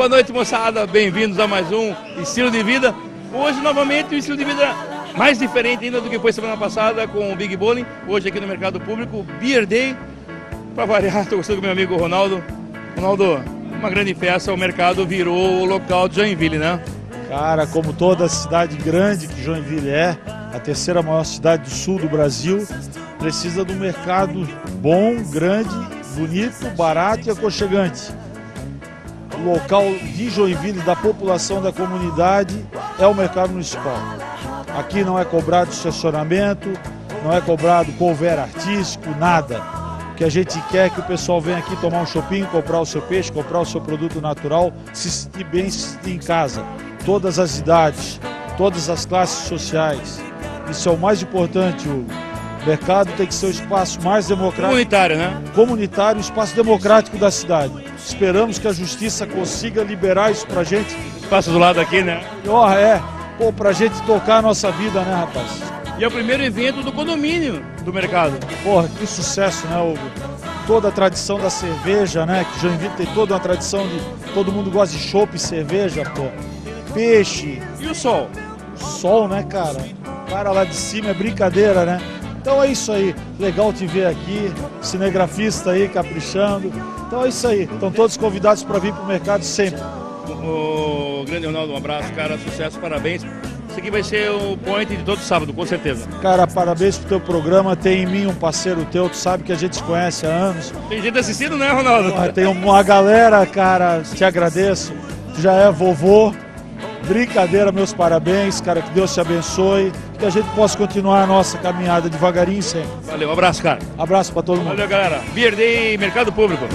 Boa noite, moçada, bem-vindos a mais um Estilo de Vida. Hoje, novamente, um estilo de vida mais diferente ainda do que foi semana passada com o Big Bowling. Hoje aqui no Mercado Público, Beer Day. Para variar, estou gostando com meu amigo Ronaldo. Ronaldo, uma grande festa, o mercado virou o local de Joinville, né? Cara, como toda cidade grande que Joinville é, a terceira maior cidade do sul do Brasil, precisa de um mercado bom, grande, bonito, barato e aconchegante. O local de Joinville, da população da comunidade, é o mercado municipal. Aqui não é cobrado estacionamento, não é cobrado cover artístico, nada. O que a gente quer é que o pessoal venha aqui tomar um chopinho, comprar o seu peixe, comprar o seu produto natural, se sentir bem, se sentir em casa. Todas as idades, todas as classes sociais. Isso é o mais importante, Hugo. O mercado tem que ser o espaço mais democrático. Comunitário, né? Comunitário, o espaço democrático da cidade. Esperamos que a justiça consiga liberar isso pra gente. Passa do lado aqui, né? Pra gente tocar a nossa vida, né, rapaz? E é o primeiro evento do condomínio do mercado. Porra, que sucesso, né, Hugo? Toda a tradição da cerveja, né? Que Joinville tem toda uma tradição de... Todo mundo gosta de chopp e cerveja, pô. Peixe. E o sol? O sol, né, cara? O cara lá de cima é brincadeira, né? Então é isso aí. Legal te ver aqui. Cinegrafista aí, caprichando. Então é isso aí. Estão todos convidados para vir pro mercado sempre. O grande Ronaldo, um abraço, cara. Sucesso, parabéns. Isso aqui vai ser o point de todo sábado, com certeza. Cara, parabéns pro teu programa. Tem em mim um parceiro teu, tu sabe que a gente se conhece há anos. Tem gente assistindo, né, Ronaldo? Tem uma galera, cara, te agradeço. Tu já é vovô. Brincadeira, meus parabéns, cara, que Deus te abençoe. Que a gente possa continuar a nossa caminhada devagarinho sempre. Valeu, um abraço, cara. Abraço pra todo mundo. Valeu, galera. Beer Day, Mercado Público.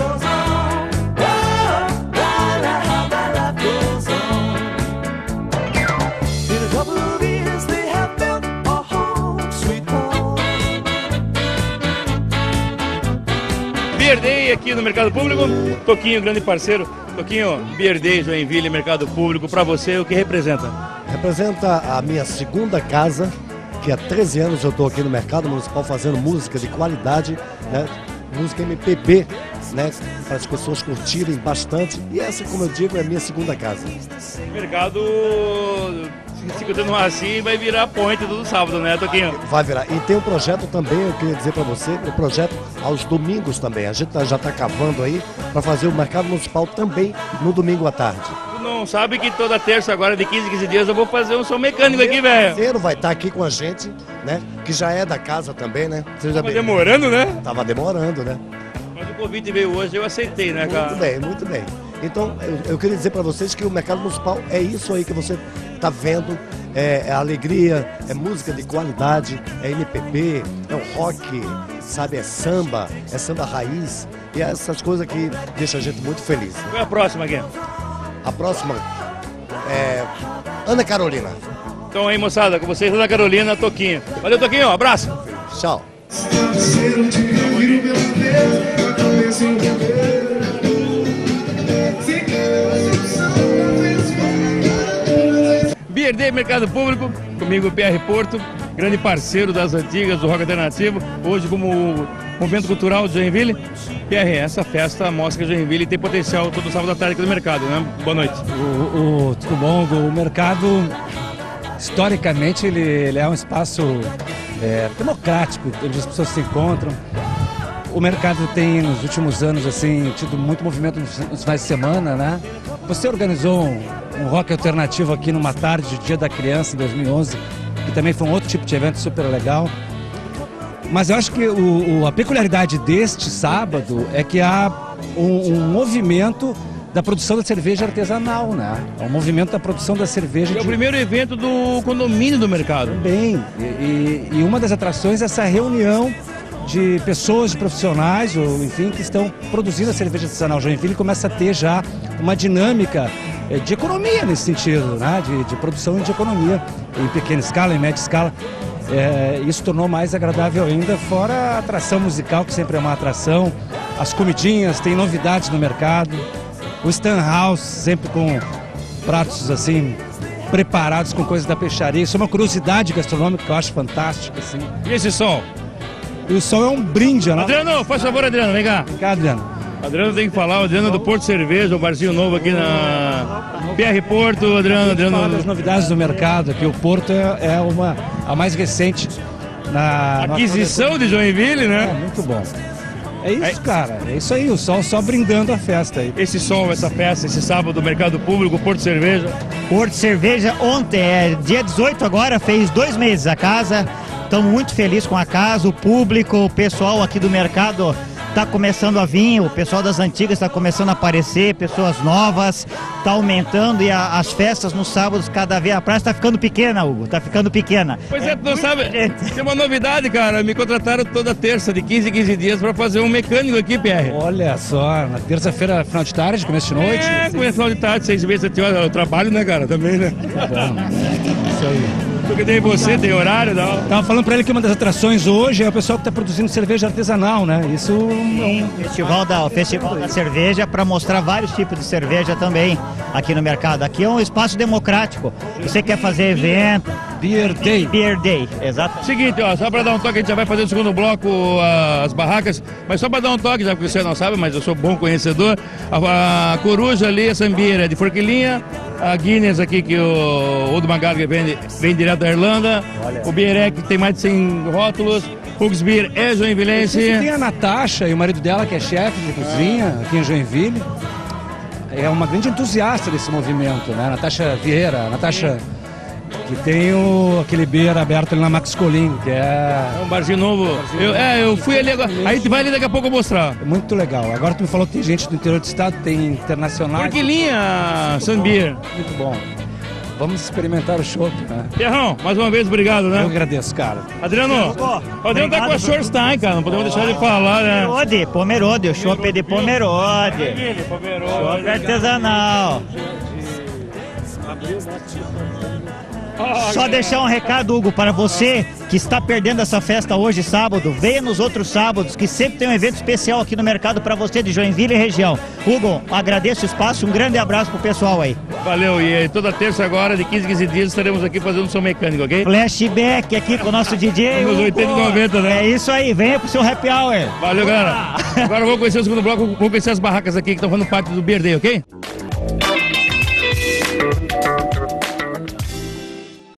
Beer Day aqui no Mercado Público. Toquinho, grande parceiro. Toquinho, Beer Day, Joinville, Mercado Público. Para você, o que representa? Representa a minha segunda casa, que há 13 anos eu estou aqui no Mercado Municipal fazendo música de qualidade, né? Música MPB, né? Para as pessoas curtirem bastante. E essa, como eu digo, é a minha segunda casa. O mercado, se continuar assim, vai virar point todo sábado, né, Toquinho? Vai virar. E tem um projeto também, eu queria dizer para você, um projeto aos domingos também. A gente já está cavando aí para fazer o Mercado Municipal também no domingo à tarde. Tu não sabe que toda terça agora, de 15 em 15 dias, eu vou fazer um som mecânico aqui, velho. Vai estar aqui com a gente, né? Que já é da casa também, né? Tava demorando, né? Tava demorando, né? Mas o convite veio hoje, eu aceitei, né, cara? Muito bem, muito bem. Então, eu queria dizer para vocês que o Mercado Municipal é isso aí que você está vendo. É alegria, é música de qualidade, é MPB, é o rock, sabe? É samba raiz. E é essas coisas que deixam a gente muito feliz. Qual é a próxima aqui? A próxima é Ana Carolina. Então aí, moçada, com vocês, Ana Carolina, Toquinho. Valeu, Toquinho, um abraço. Tchau. Beer Day, Mercado Público, comigo PR Porto, grande parceiro das antigas do rock alternativo, hoje como movimento cultural de Joinville. PR, essa festa mostra que Joinville tem potencial todo sábado à tarde aqui no mercado, né? Boa noite. Tudo bom, o mercado, historicamente, ele é um espaço democrático, onde as pessoas se encontram. O mercado tem, nos últimos anos, assim, tido muito movimento nos finais de semana, né? Você organizou um rock alternativo aqui numa tarde de Dia da Criança, em 2011, que também foi um outro tipo de evento super legal. Mas eu acho que a peculiaridade deste sábado é que há um movimento da produção da cerveja artesanal, né? É um movimento da produção da cerveja. É o primeiro evento do condomínio do mercado. Bem, e uma das atrações é essa reunião de pessoas, de profissionais, ou enfim, que estão produzindo a cerveja artesanal. Joinville começa a ter já uma dinâmica de economia nesse sentido, né? De produção e de economia em pequena escala, em média escala. Isso tornou mais agradável ainda, fora a atração musical, que sempre é uma atração, as comidinhas, tem novidades no mercado, o Stan House sempre com pratos assim preparados com coisas da peixaria. Isso é uma curiosidade gastronômica que eu acho fantástica, assim. E esse som? E o som é um brinde, né? Adriano, faz favor, Adriano, vem cá. Vem cá, Adriano. Adriano tem que falar, o Adriano do Porto Cerveja, o barzinho novo aqui na PR Porto, Adriano. Falar das novidades do mercado, que o Porto é a mais recente na aquisição de Joinville, né? É muito bom. É isso, cara. É isso aí, o sol só brindando a festa aí. Esse som, essa festa, esse sábado do Mercado Público, Porto Cerveja. Porto Cerveja ontem, dia 18 agora, fez 2 meses a casa. Estamos muito felizes com a casa, o público, o pessoal aqui do mercado está começando a vir, o pessoal das antigas está começando a aparecer, pessoas novas, está aumentando e as festas nos sábados cada vez a praça está ficando pequena, Hugo, está ficando pequena. Pois é, tu não sabe, tem uma novidade, cara, me contrataram toda terça, de 15 em 15 dias, para fazer um mecânico aqui, PR. Olha só, na terça-feira, final de tarde, começo de noite? É, começo final de tarde, 6 vezes, 7 horas, eu trabalho, né, cara, também, né? Tá bom, isso aí. Porque tem você, tem horário, não? Tava falando pra ele que uma das atrações hoje é o pessoal que tá produzindo cerveja artesanal, né? Isso é o Festival da Cerveja para mostrar vários tipos de cerveja também aqui no mercado. Aqui é um espaço democrático. Você quer fazer evento? Beer Day. Beer Day, exato. Seguinte, ó, só para dar um toque, a gente já vai fazer o segundo bloco, as barracas, mas só para dar um toque, já porque você não sabe, mas eu sou bom conhecedor, a Coruja ali, a Sambira é de Forquilinha, a Guinness aqui, que o Odo Magalha vem direto da Irlanda, o Bierek tem mais de 100 rótulos, Hugs Beer é joinvilense. Tem a Natasha e o marido dela, que é chefe de cozinha aqui em Joinville, é uma grande entusiasta desse movimento, né? Natasha Vieira, Natasha... que tem aquele beer aberto ali na Max Colim, que é um barzinho novo. Eu fui ali agora. Aí tu vai ali daqui a pouco eu mostrar. É muito legal. Agora tu me falou que tem gente do interior do estado, tem internacional. Forquilinha, Sambir. Muito bom. Vamos experimentar o chopp, né? Pierrão, mais uma vez, obrigado, né? Eu agradeço, cara. Adriano, o Adriano tá com a Shorstein, cara. Não podemos deixar de falar, né? Pomerode, o chopp é de Pomerode. Chopp artesanal. Só deixar um recado, Hugo, para você que está perdendo essa festa hoje, sábado, venha nos outros sábados, que sempre tem um evento especial aqui no mercado para você de Joinville e região. Hugo, agradeço o espaço, um grande abraço pro pessoal aí. Valeu, e toda terça agora, de 15 em 15 dias, estaremos aqui fazendo o som mecânico, ok? Flashback aqui com o nosso DJ. Nos 80 e 90, né? É isso aí, venha pro seu happy hour. Valeu, galera. Agora vamos conhecer o segundo bloco, vamos conhecer as barracas aqui que estão fazendo parte do Beer Day, ok?